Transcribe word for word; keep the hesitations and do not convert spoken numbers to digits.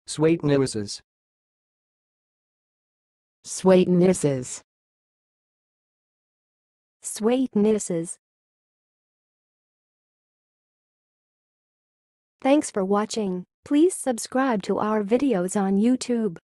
suetoniuses, suetoniuses, suetoniuses. Thanks for watching. Please subscribe to our videos on YouTube.